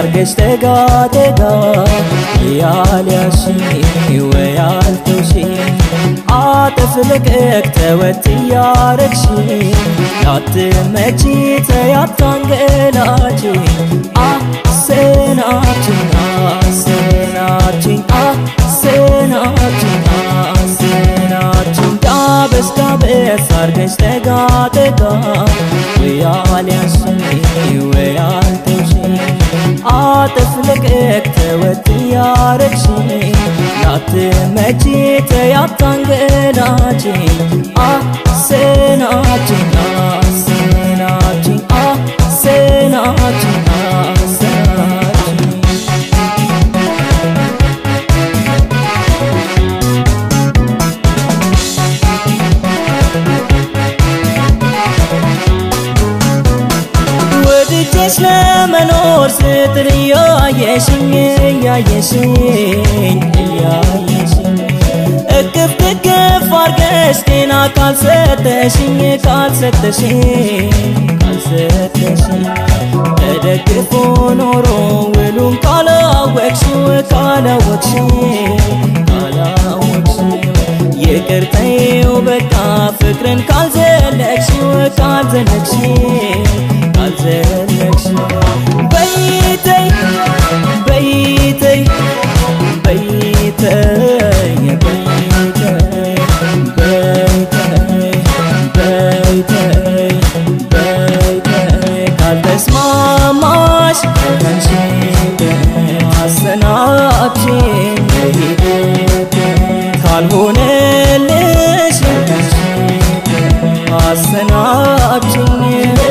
አርገሽ ተጋተጋ ያልያሽ ወያልተውሽ አጥፍልቅቅ ተወት ያረግሽ ላትመጪ ተያታንገላች አሰናችን አሰናችን አሰናችን አሰናችን ዳበስ ዳበስ አርገሽ ተጋተጋ ወያልያሽ ወያልተውሽ አጥፍልቅቅ ተወት ያረግሽ ላትመጪ ተያታንገላች አሰናችን አሰናችን አሰናችን አሰናችን ወድጄሽ ለመኖር ስትል ያየሽኝ እቅፍ ድግፍ አርገሽ ጤና ካልሰጠሽኝ ተደግፎ ኖሮ ውሉን ካላወቅሽው ይቅርተይው በቃ ፍቅርን ካልዘለቅሽው በይተይ በይተይ በይተይ በይተይ በይተይ በይተይ በይተይ ካልተስማማሽ አሰናብቺኝ ካልሆነልሽ አሰናብቺኝ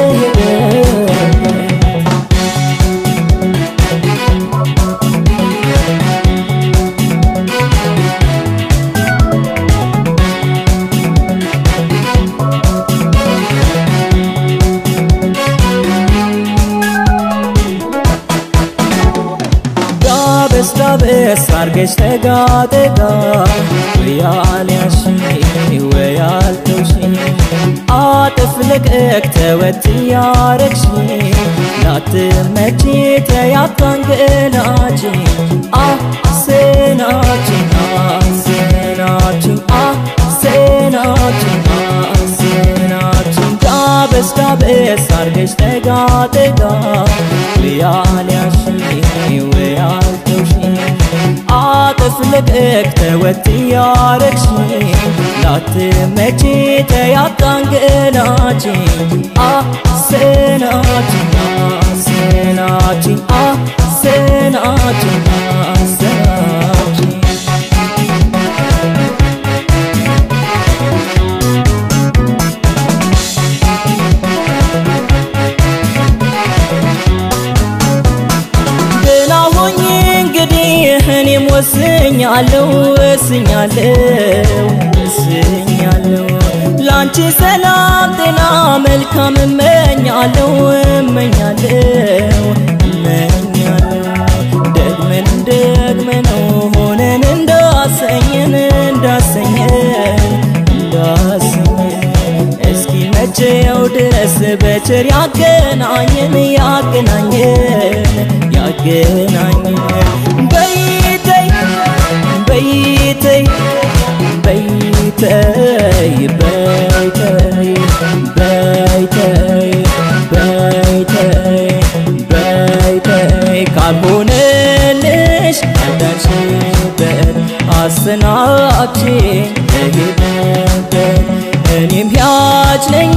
ዳበስ አርገሽ ተጋተጋ ወያልያሽ ወያልተውሽ አጥፍልቅቅ ተወት ያረግሽ ላትመጪ ተያታንገላች አሰናችን አሰናችን አሰናችን አሰናችን ዳበስ ዳበስ አርገሽ ተጋተጋ ወያልያሽ ወያልተውሽ አጥፍልቅቅ ተወት ያረግሽ ላትመጪ ተያታንገላች አሰናችን አሰናችን አሰናችን አሰናችን እኔም ወስኛለሁ ላንቺ ሰላም ጤና መልካም እመኛለሁ ደግመን ሆነን እንዳሰኘን እስኪ መቼው ድረስ በቸር ያገናኘን በይተይ በይተይ በይተይ በይተይ በይተይ በይተይ በይተይ ካልሆነልሽ ካልዳንሽበት አሰናብቺኝ ልሂድበት እኔም ያች ነኝ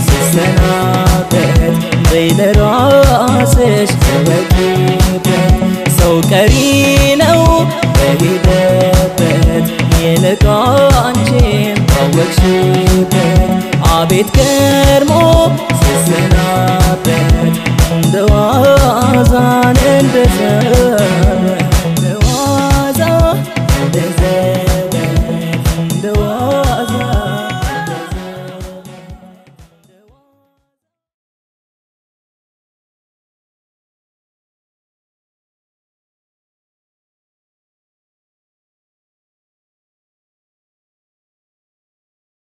ስሰናበት በይ ለራስሽ ተወቂበት ሰው ቀሪ ነው በሄደበት ይልቅ አንቺም ታወቅሽበት አቤት ገርሞ ስሰናበት እንደ ዋዛን እንደዘ